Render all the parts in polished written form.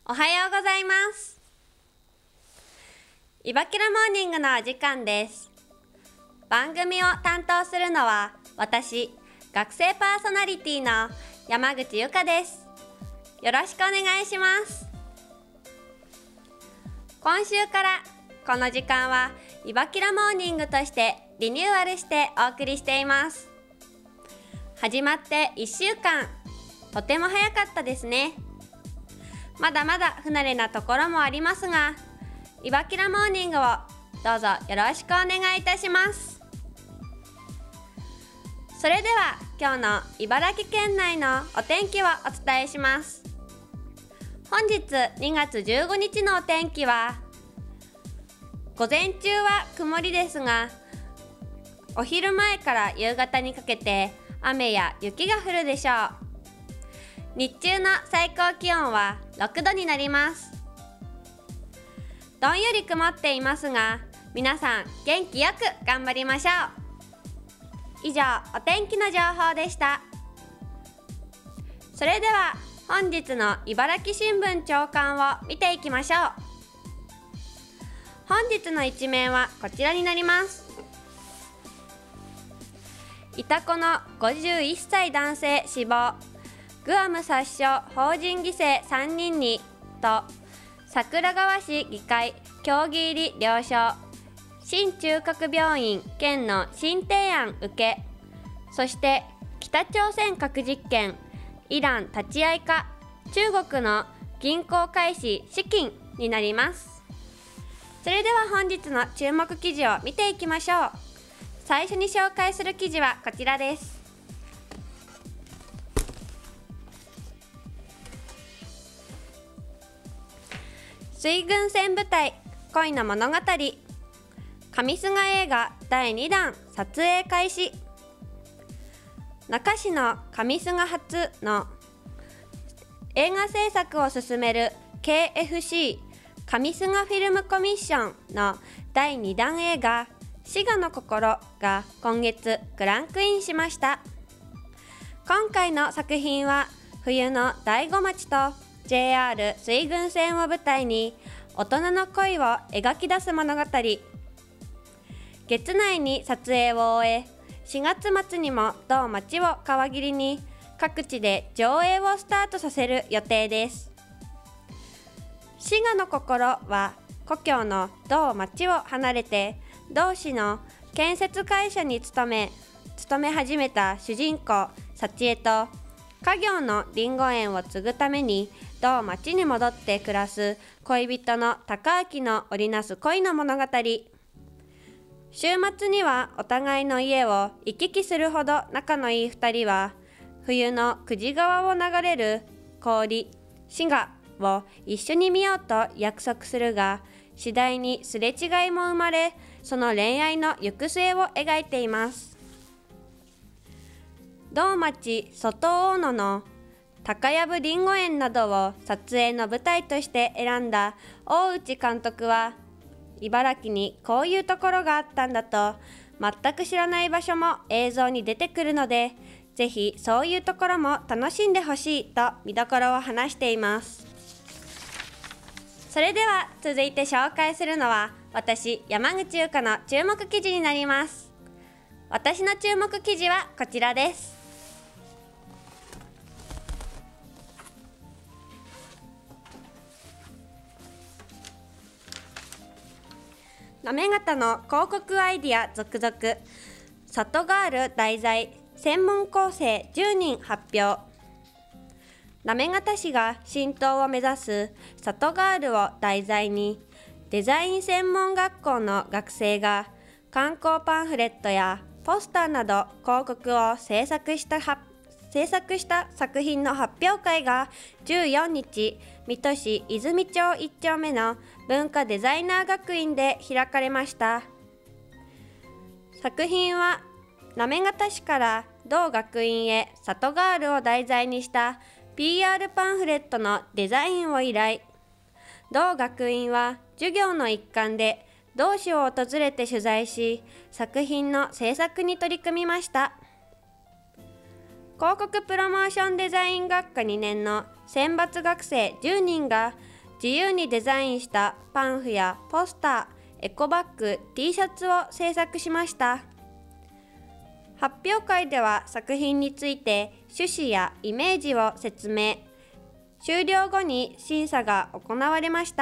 おはようございます。いばきらモーニングのお時間です。番組を担当するのは私、学生パーソナリティの山口ゆかです。よろしくお願いします。今週からこの時間はいばきらモーニングとしてリニューアルしてお送りしています。始まって1週間、とても早かったですね。まだまだ不慣れなところもありますが、いばきらモーニングをどうぞよろしくお願いいたします。それでは今日の茨城県内のお天気をお伝えします。本日2月15日のお天気は、午前中は曇りですが、お昼前から夕方にかけて雨や雪が降るでしょう。日中の最高気温は6度になります。どんより曇っていますが、皆さん元気よく頑張りましょう。以上、お天気の情報でした。それでは本日の茨城新聞朝刊を見ていきましょう。本日の一面はこちらになります。イタコの51歳男性死亡、グアム殺傷法人犠牲3人にと、桜川市議会協議入り了承、新中核病院県の新提案受け、そして北朝鮮核実験、イラン立ち会いか、中国の銀行開始資金になります。それでは本日の注目記事を見ていきましょう。最初に紹介する記事はこちらです。水軍戦部隊恋の物語、上菅映画第2弾撮影開始。那珂市の上菅発の映画制作を進める KFC 上菅フィルムコミッションの第2弾映画滋賀の心が今月クランクインしました。今回の作品は冬の大子町と JR 水郡線を舞台に大人の恋を描き出す物語。月内に撮影を終え、4月末にも同町を皮切りに各地で上映をスタートさせる予定です。滋賀の心は故郷の同町を離れて同市の建設会社に勤め始めた主人公幸恵と家業のりんご園を継ぐために同町に戻って暮らす恋人の高明の織りなす恋の物語。週末にはお互いの家を行き来するほど仲のいい2人は冬の久慈川を流れる氷滋賀を一緒に見ようと約束するが、次第にすれ違いも生まれ、その恋愛の行く末を描いています。同町外大野の高藪りんご園などを撮影の舞台として選んだ大内監督は、茨城にこういうところがあったんだと全く知らない場所も映像に出てくるので、ぜひそういうところも楽しんでほしいと見どころを話しています。それでは続いて紹介するのは私山口優香の注目記事になります。私の注目記事はこちらです。行方の広告アイディア続々、里ガール題材専門構成10人発表。行方市が浸透を目指す里ガールを題材に、デザイン専門学校の学生が観光パンフレットやポスターなど広告を制作した作品の発表会が14日、水戸市泉町1丁目の文化デザイナー学院で開かれました。作品は行方市から同学院へ里ガールを題材にしたPR パンフレットのデザインを依頼。同学院は授業の一環で同市を訪れて取材し、作品の制作に取り組みました。広告プロモーションデザイン学科2年の選抜学生10人が自由にデザインしたパンフやポスター、エコバッグ、T シャツを制作しました。発表会では作品について趣旨やイメージを説明。終了後に審査が行われました。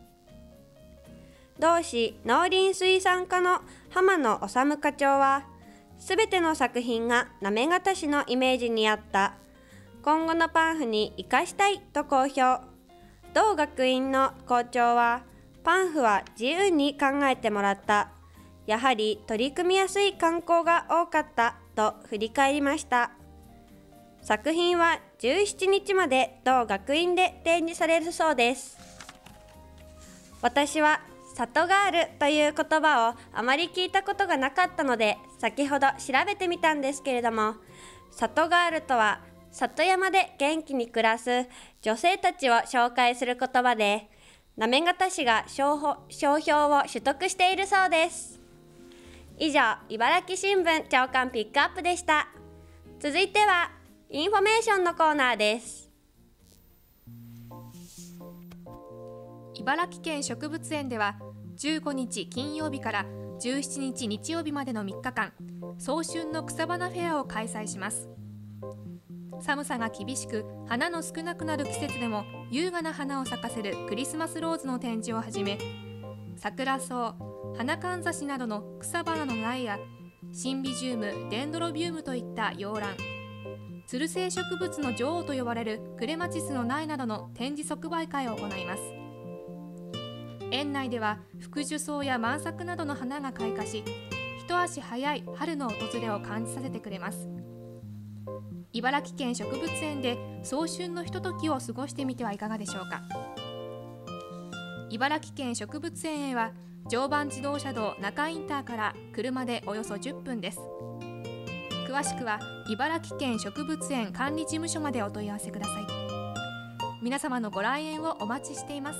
同志農林水産課の浜野修課長は、すべての作品が行方市のイメージに合った今後のパンフに生かしたいと公表。同学院の校長は、パンフは自由に考えてもらった。やはり取り組みやすい観光が多かったと振り返りました。作品は17日まで同学院で展示されるそうです。私は里ガールという言葉をあまり聞いたことがなかったので、先ほど調べてみたんですけれども、里ガールとは里山で元気に暮らす女性たちを紹介する言葉で、行方市が商標を取得しているそうです。以上、茨城新聞朝刊ピックアップでした。続いてはインフォメーションのコーナーです。 茨城県植物園では15日金曜日から17日日曜日までの3日間、早春の草花フェアを開催します。寒さが厳しく花の少なくなる季節でも優雅な花を咲かせるクリスマスローズの展示をはじめ、桜草、花かんざしなどの草花の苗やシンビジウム、デンドロビウムといった洋蘭、つる性植物の女王と呼ばれるクレマチスの苗などの展示即売会を行います。園内では福寿草や万作などの花が開花し、一足早い春の訪れを感じさせてくれます。茨城県植物園で早春のひとときを過ごしてみてはいかがでしょうか。茨城県植物園へは常磐自動車道中インターから車でおよそ10分です。詳しくは茨城県植物園管理事務所までお問い合わせください。皆様のご来園をお待ちしています。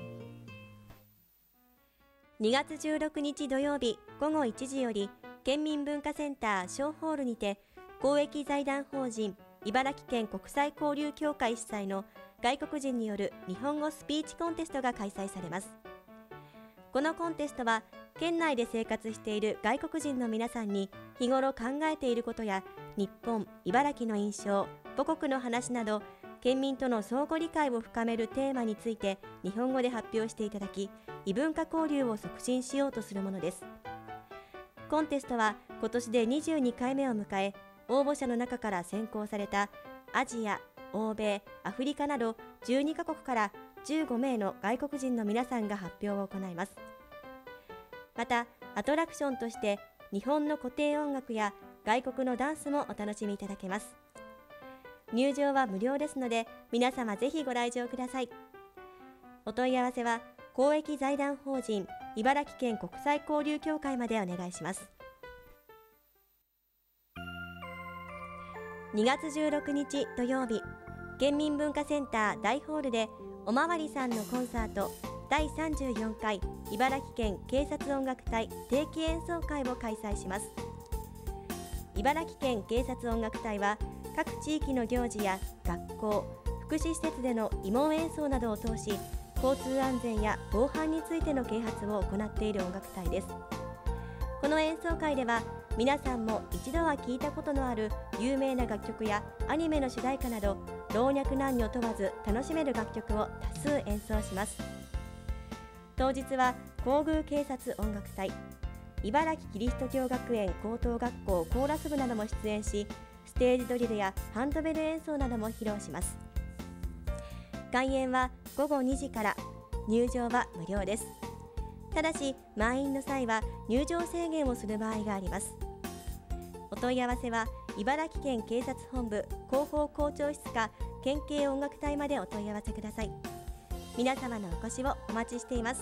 2月16日土曜日午後1時より、県民文化センター小ホールにて、公益財団法人茨城県国際交流協会主催の外国人による日本語スピーチコンテストが開催されます。このコンテストは、県内で生活している外国人の皆さんに日頃考えていることや日本、茨城の印象、母国の話など、県民との相互理解を深めるテーマについて日本語で発表していただき、異文化交流を促進しようとするものです。コンテストは今年で22回目を迎え、応募者の中から選考されたアジア、欧米、アフリカなど12カ国から15名の外国人の皆さんが発表を行います。また、アトラクションとして日本の古典音楽や外国のダンスもお楽しみいただけます。入場は無料ですので、皆様ぜひご来場ください。お問い合わせは公益財団法人茨城県国際交流協会までお願いします。2月16日土曜日、県民文化センター大ホールでおまわりさんのコンサート第34回茨城県警察音楽隊定期演奏会を開催します。茨城県警察音楽隊は、各地域の行事や学校、福祉施設での慰問演奏などを通し、交通安全や防犯についての啓発を行っている音楽隊です。この演奏会では、皆さんも一度は聴いたことのある有名な楽曲やアニメの主題歌など、老若男女問わず楽しめる楽曲を多数演奏します。当日は皇宮警察音楽隊、茨城キリスト教学園高等学校コーラス部なども出演し、ステージドリルやハンドベル演奏なども披露します。開演は午後2時から、入場は無料です。ただし、満員の際は入場制限をする場合があります。お問い合わせは茨城県警察本部広報校長室か県警音楽隊までお問い合わせください。皆様のお越しをお待ちしています。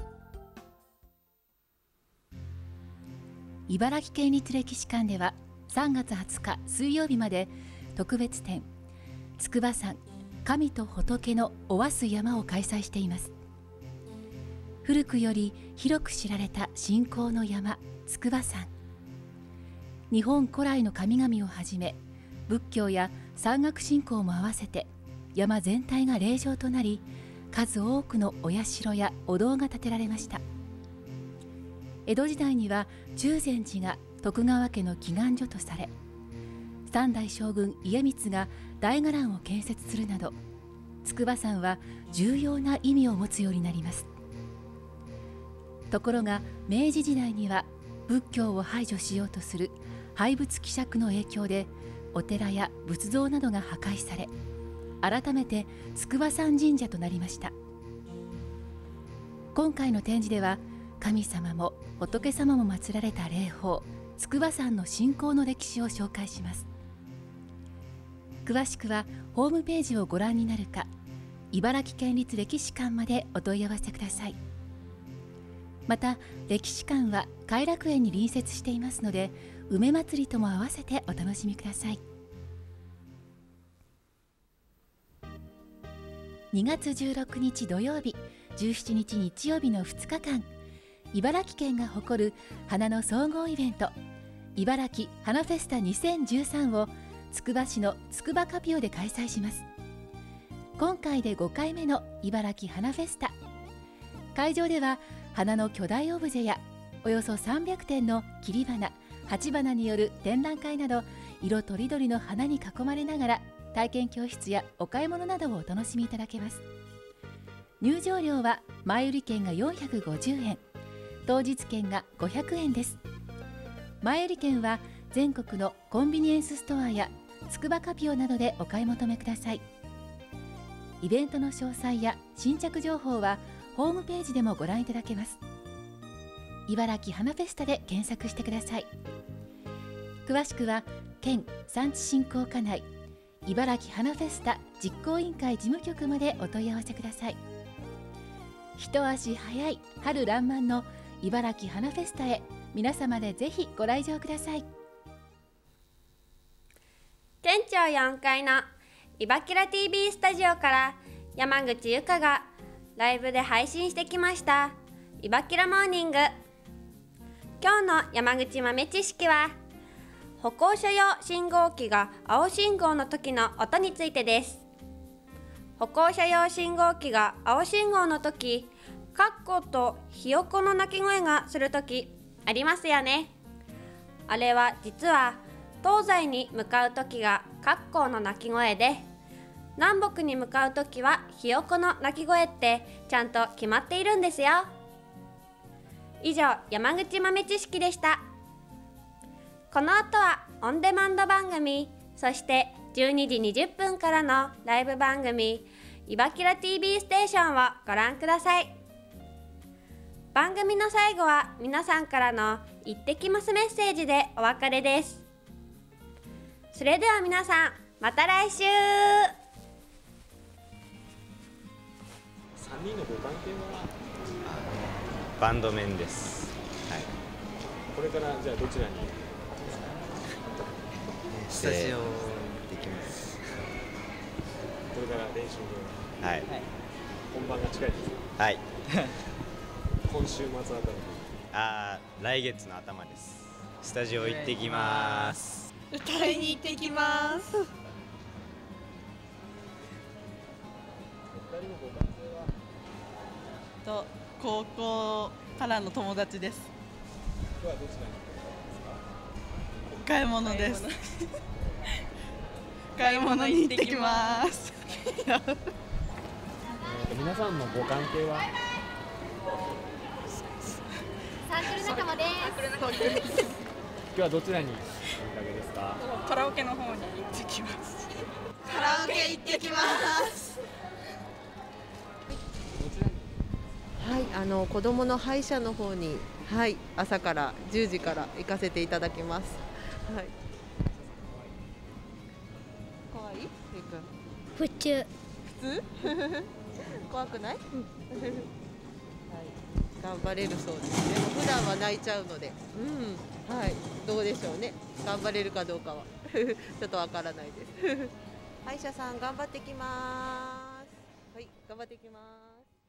茨城県立歴史館では3月20日水曜日まで特別展筑波山神と仏のおわす山を開催しています。古くより広く知られた信仰の山筑波山、日本古来の神々をはじめ仏教や山岳信仰も合わせて山全体が霊場となり、 数多くのお社やお堂が建てられました。江戸時代には中禅寺が徳川家の祈願所とされ、三代将軍家光が大伽藍を建設するなど、筑波山は重要な意味を持つようになります。ところが明治時代には仏教を排除しようとする廃仏毀釈の影響で、お寺や仏像などが破壊され、改めて筑波山神社となりました。今回の展示では、神様も仏様も祀られた霊峰筑波山の信仰の歴史を紹介します。詳しくはホームページをご覧になるか、茨城県立歴史館までお問い合わせください。また歴史館は偕楽園に隣接していますので、梅まつりとも合わせてお楽しみください。2月16日土曜日、17日日曜日の2日間、茨城県が誇る花の総合イベント、茨城花フェスタ2013をつくば市のつくばカピオで開催します。今回で5回目の茨城花フェスタ。会場では花の巨大オブジェやおよそ300点の切り花、鉢花による展覧会など、色とりどりの花に囲まれながら体験教室やお買い物などをお楽しみいただけます。入場料は前売券が450円、当日券が500円です。前売券は全国のコンビニエンスストアやつくばカピオなどでお買い求めください。イベントの詳細や新着情報はホームページでもご覧いただけます。茨城花フェスタで検索してください。詳しくは県産地振興課内茨城花フェスタ実行委員会事務局までお問い合わせください。一足早い春爛漫の茨城花フェスタへ、皆様でぜひご来場ください。 県庁4階のいばきら TV スタジオから山口ゆかがライブで配信してきましたいばきらモーニング。今日の山口豆知識は、歩行者用信号機が青信号の時の音についてです。歩行者用信号機が青信号の時、カッコとひよこの鳴き声がする時ありますよね。あれは実は東西に向かう時がカッコの鳴き声で、南北に向かう時はひよこの鳴き声ってちゃんと決まっているんですよ。以上、山口豆知識でした。この後はオンデマンド番組、そして12時20分からのライブ番組いばきら TV ステーションをご覧ください。番組の最後は皆さんからの行ってきますメッセージでお別れです。それでは皆さん、また来週。 3人のご関係はバンドメンです。はい。 これからじゃあどちらに？ スタジオできます。 これから練習で。 はい。 本番が近いです。 はい。 今週末あたり。 来月の頭です。スタジオ行ってきます。 歌いに行ってきます。 お二人のご関係は？ 高校からの友達です。 今日はどちらに？ 買い物です。買い物に行ってきます。 皆さんのご関係は？ サークル仲間です。 今日はどちらにお出かけですか？ カラオケの方に行ってきます。カラオケ行ってきます。 はい、子供の歯医者の方に、はい、朝から10時から行かせていただきます。はい。可愛い？ 普通。 普通？怖くない？はい。頑張れるそうです。でも普段は泣いちゃうので、はい、どうでしょうね。頑張れるかどうかはちょっとわからないです。歯医者さん頑張ってきます。はい、頑張ってきます。